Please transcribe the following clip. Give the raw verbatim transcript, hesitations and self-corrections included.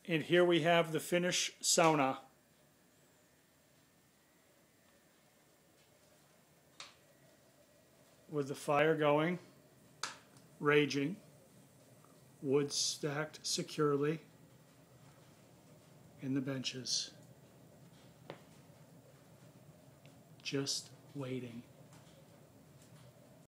And here we have the Finnish sauna. With the fire going, raging, wood stacked securely in the benches. Just waiting.